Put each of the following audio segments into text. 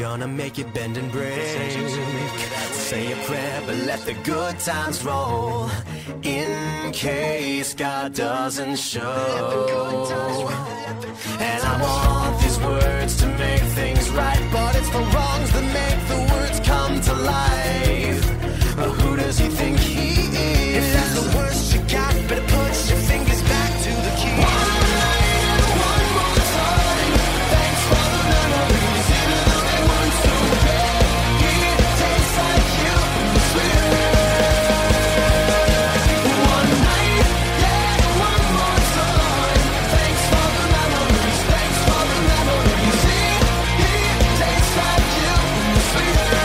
gonna make it bend and break. Say a prayer, but let the good times roll, in case God doesn't show. And I want these words to make things right, but it's the wrongs that make the words come to life. Who does he think he is? If that's the worst you got, better put your fingers back to the key. One night and one more time. Thanks for the memories, even though they weren't so bad. It tastes like you, sweeter. One night, yeah, one more time. Thanks for the memories, thanks for the memories. It tastes like you, sweeter.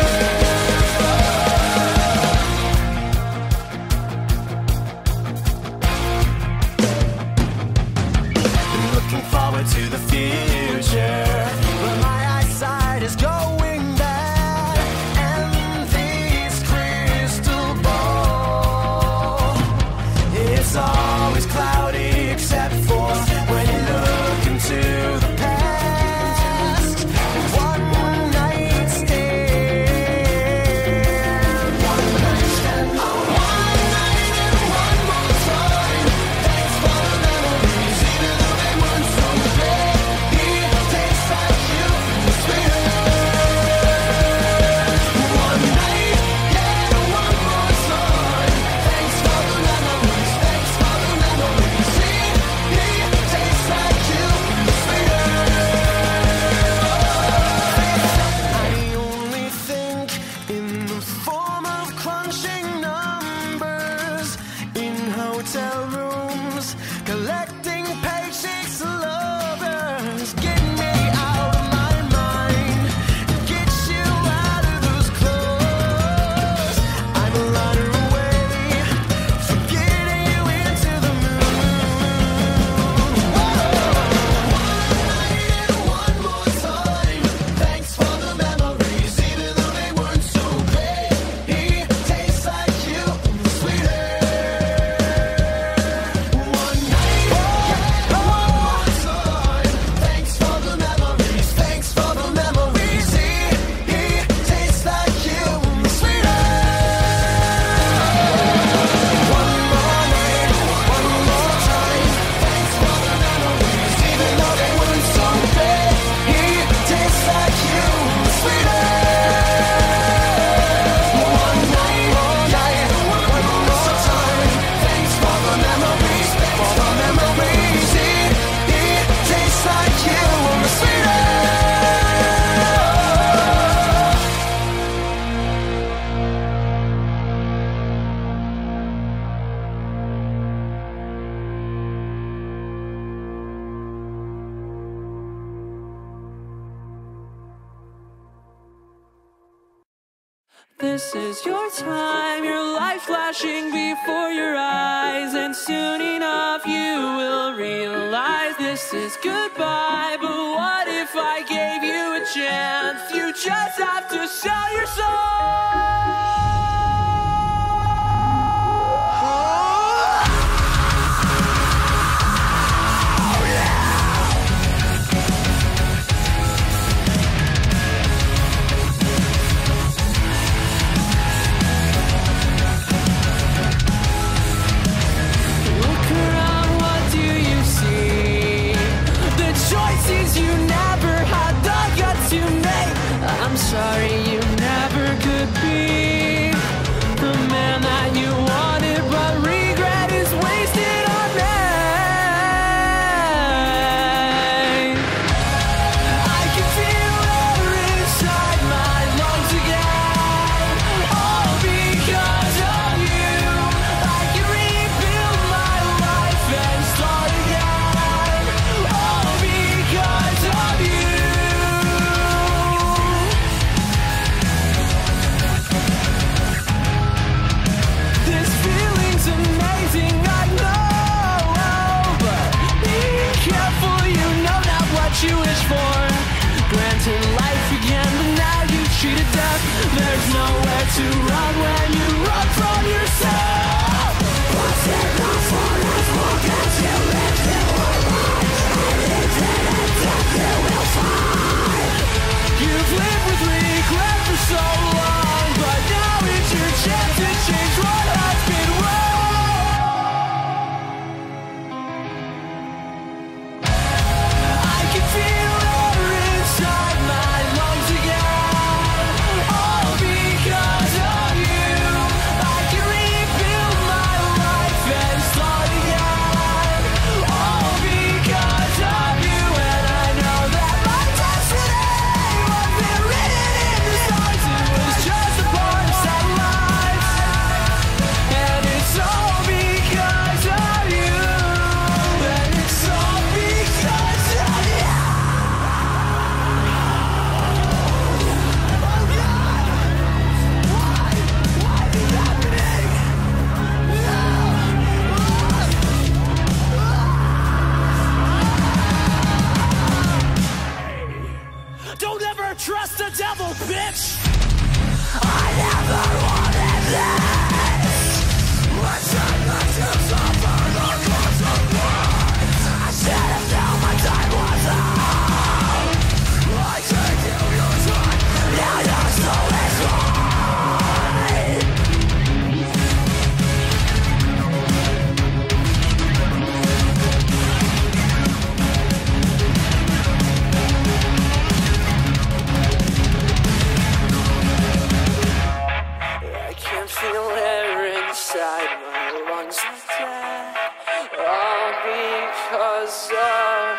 Forward to the future, but my eyesight is going bad, and this crystal ball, it's always cloudy except for when you look into the past. One night stand, one night stand, one night and one more time. Thanks for the memories, even though they weren't so bad. It tastes like you, sweeter. One night, yeah, one more time. Thanks for the memories, thanks for the memories. It tastes like you, sweeter. I only think in the form of crunching numbers in hotel rooms, collecting paychecks, lovers. Get me out of my mind, get you out of those clothes. I'm a lighter away from getting you into the moon. One night and one more time. Thanks for the memories, even though they weren't so bad. It tastes like you, sweeter. One night, yeah, one more time. Thanks for the memories, thanks for the memories. It tastes like you, sweeter. One more night, one more time. Thanks for the memories, even though they weren't so bad. It tastes like you, sweeter. One night, yeah, one more time. Thanks for the memories, thanks for the memories. It tastes like you, sweeter. This is your time, your life flashing before your eyes, and soon enough you will realize this is goodbye. But what if I gave you a chance? You just have to sell your soul. Look around, what do you see? The choices you never had the guts to make. I'm sorry you never could because of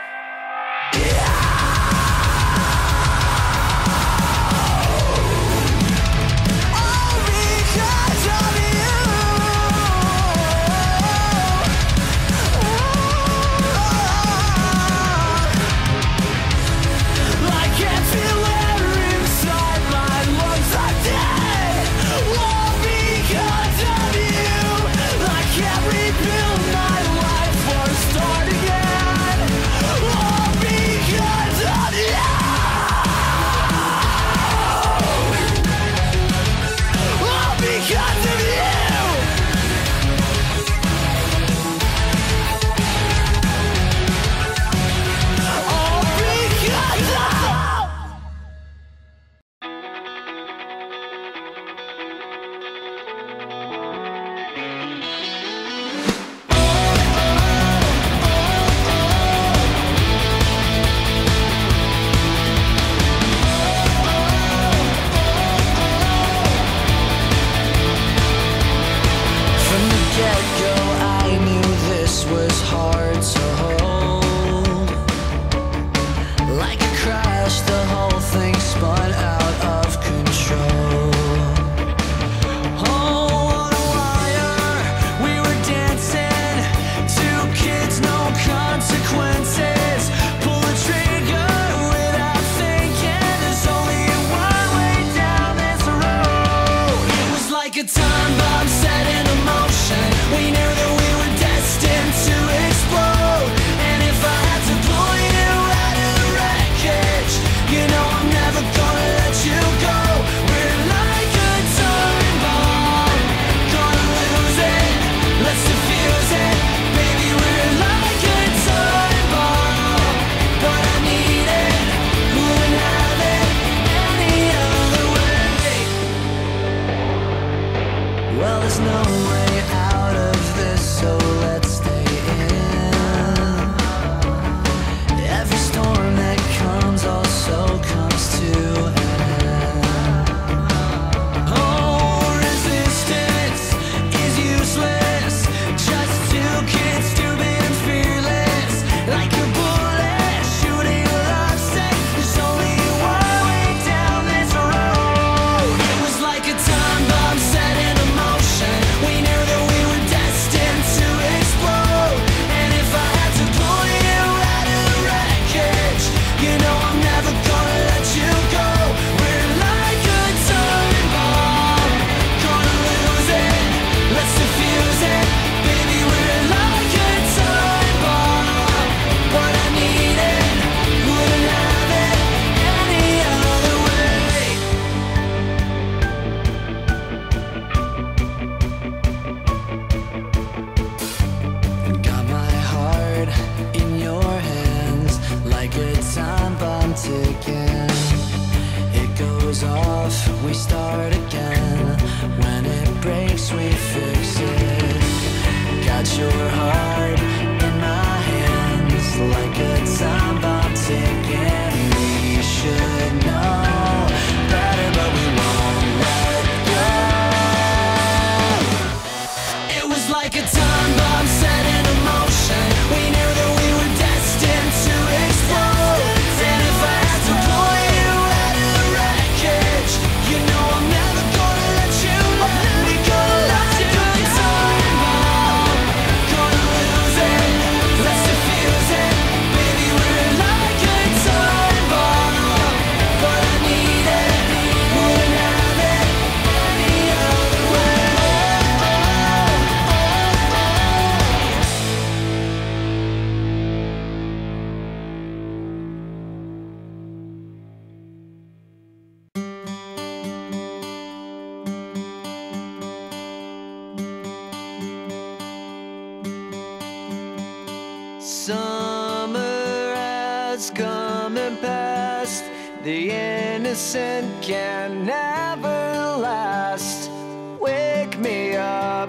Summer has come and passed. The innocent can never last. Wake me up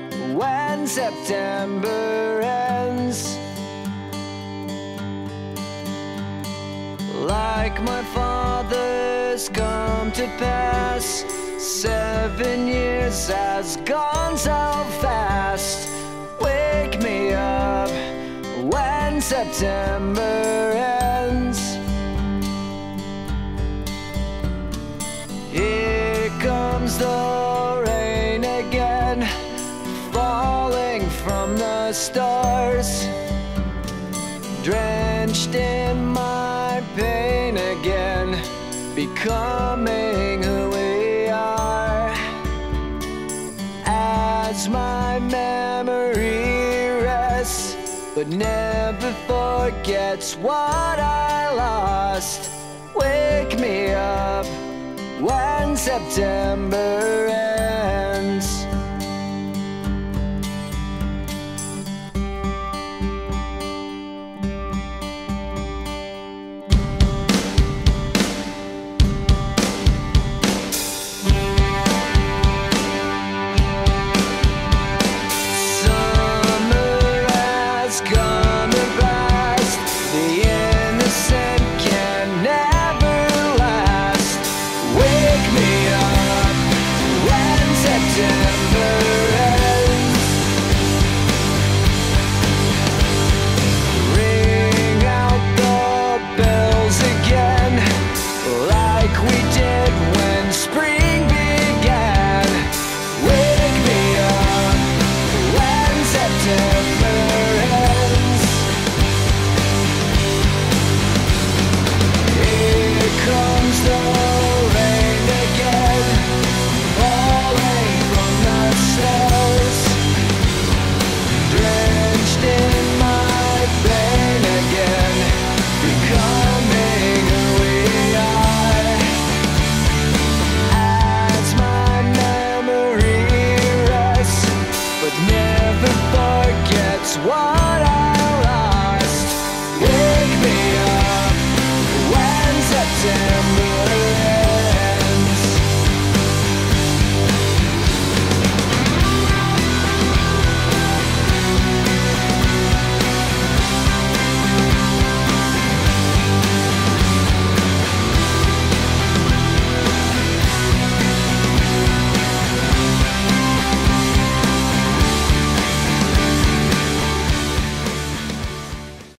when September ends. Like my father's come to pass, 7 years has gone so fast. Wake me up when September ends. Here comes the rain again, falling from the stars, drenched in my pain again, becoming who we are. As my memory rests, but never forgets what I lost, wake me up when September ends. What?